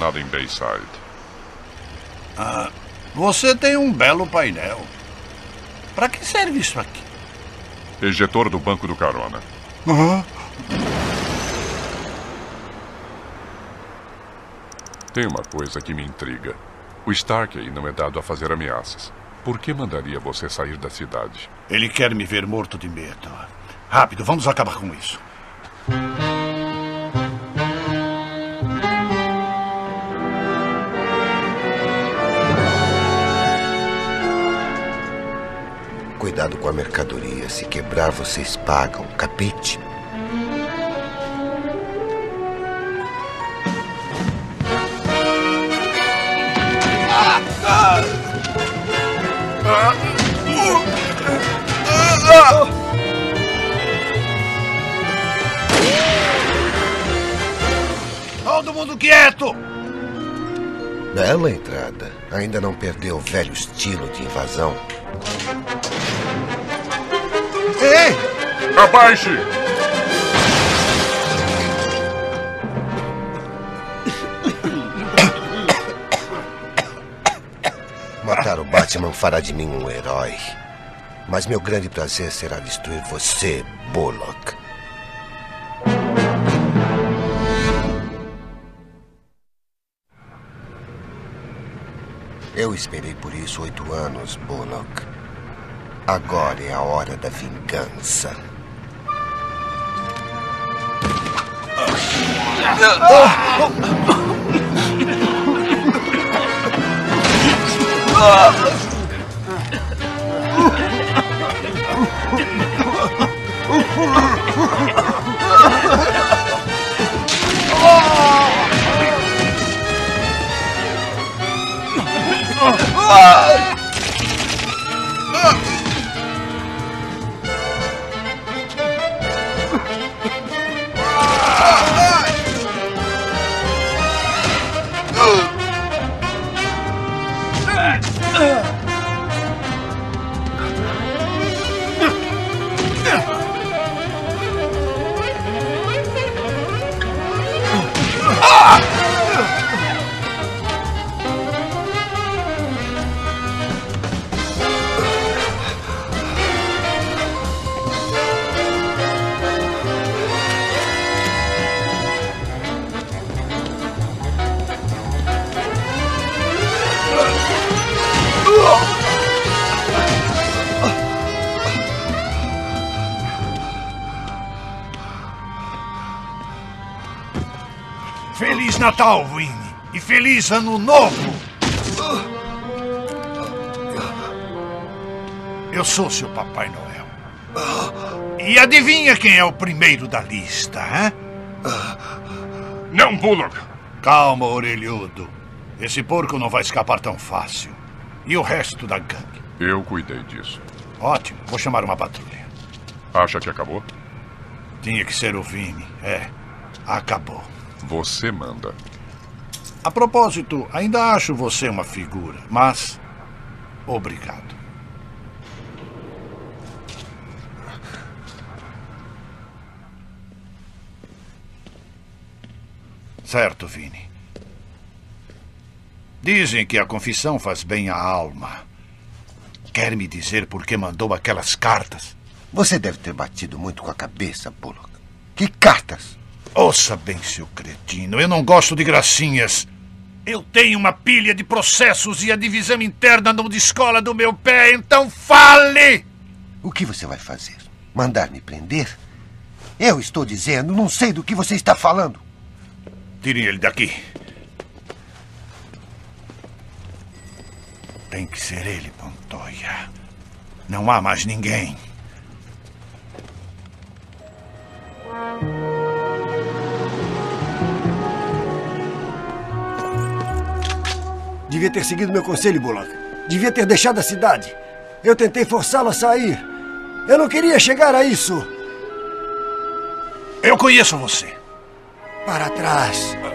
estacionado em Bayside. Você tem um belo painel. Para que serve isso aqui? Ejetor do banco do carona. Tem uma coisa que me intriga. O Starkey não é dado a fazer ameaças. Por que mandaria você sair da cidade? Ele quer me ver morto de medo. Rápido, vamos acabar com isso. Cuidado com a mercadoria. Se quebrar, vocês pagam. Capite? Todo mundo quieto! Bela entrada. Ainda não perdeu o velho estilo de invasão. Ei! Abaixe! Matar o Batman fará de mim um herói. Mas meu grande prazer será destruir você, Bullock. Eu esperei por isso 8 anos, Bullock. Agora é a hora da vingança. Feliz Natal, Winnie! E feliz Ano Novo! Eu sou seu Papai Noel. E adivinha quem é o primeiro da lista, hein? Não, Bullock! Calma, orelhudo. Esse porco não vai escapar tão fácil. E o resto da gangue? Eu cuidei disso. Ótimo, vou chamar uma patrulha. Acha que acabou? Tinha que ser o Vini. Acabou. Você manda. A propósito, ainda acho você uma figura, mas... obrigado. Certo, Vini. Dizem que a confissão faz bem à alma. Quer me dizer por que mandou aquelas cartas? Você deve ter batido muito com a cabeça, Bullock. Que cartas? Ouça bem, seu cretino, eu não gosto de gracinhas. Eu tenho uma pilha de processos e a divisão interna não descola do meu pé, então fale! O que você vai fazer? Mandar me prender? Eu estou dizendo, não sei do que você está falando. Tirem ele daqui. Tem que ser ele, Montoya. Não há mais ninguém. Devia ter seguido meu conselho, Bullock. Devia ter deixado a cidade. Eu tentei forçá-lo a sair. Eu não queria chegar a isso. Eu conheço você. Para trás.